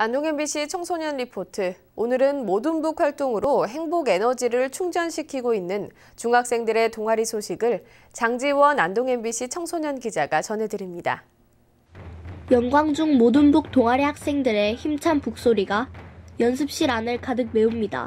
안동 MBC 청소년 리포트. 오늘은 모든 북 활동으로 행복 에너지를 충전시키고 있는 중학생들의 동아리 소식을 장지원 안동 MBC 청소년 기자가 전해드립니다. 영광중 모든 북 동아리 학생들의 힘찬 북소리가 연습실 안을 가득 메웁니다.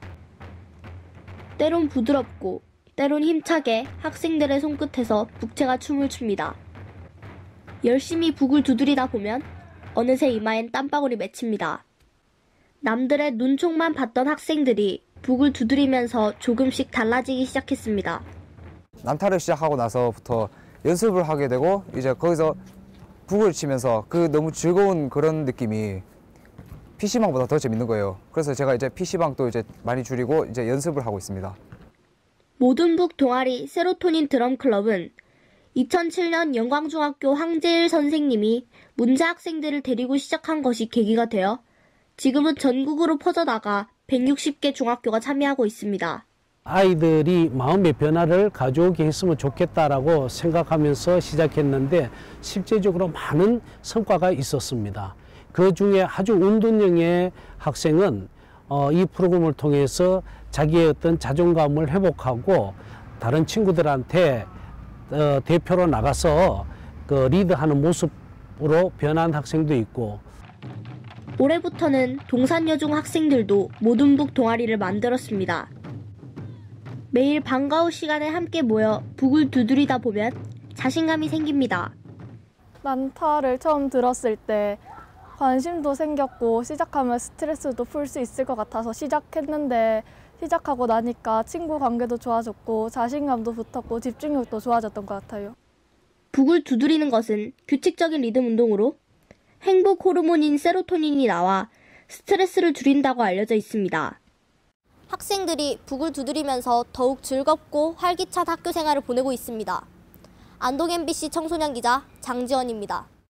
때론 부드럽고 때론 힘차게 학생들의 손끝에서 북채가 춤을 춥니다. 열심히 북을 두드리다 보면 어느새 이마엔 땀방울이 맺힙니다. 남들의 눈총만 봤던 학생들이 북을 두드리면서 조금씩 달라지기 시작했습니다. 난타를 시작하고 나서부터 연습을 하게 되고 이제 거기서 북을 치면서 그 너무 즐거운 그런 느낌이 PC방보다 더 재밌는 거예요. 그래서 제가 이제 PC방도 이제 많이 줄이고 이제 연습을 하고 있습니다. 모든 북 동아리 세로토닌 드럼 클럽은 2007년 영광중학교 황재일 선생님이 문제 학생들을 데리고 시작한 것이 계기가 되어 지금은 전국으로 퍼져나가 160개 중학교가 참여하고 있습니다. 아이들이 마음의 변화를 가져오게 했으면 좋겠다라고 생각하면서 시작했는데 실제적으로 많은 성과가 있었습니다. 그 중에 아주 운동형의 학생은 이 프로그램을 통해서 자기의 어떤 자존감을 회복하고 다른 친구들한테 대표로 나가서 그 리드하는 모습으로 변한 학생도 있고, 올해부터는 동산여중 학생들도 모든 북 동아리를 만들었습니다. 매일 방과 후 시간에 함께 모여 북을 두드리다 보면 자신감이 생깁니다. 난타를 처음 들었을 때 관심도 생겼고 시작하면 스트레스도 풀 수 있을 것 같아서 시작했는데 시작하고 나니까 친구 관계도 좋아졌고 자신감도 붙었고 집중력도 좋아졌던 것 같아요. 북을 두드리는 것은 규칙적인 리듬 운동으로 행복 호르몬인 세로토닌이 나와 스트레스를 줄인다고 알려져 있습니다. 학생들이 북을 두드리면서 더욱 즐겁고 활기찬 학교 생활을 보내고 있습니다. 안동 MBC 청소년 기자 장지원입니다.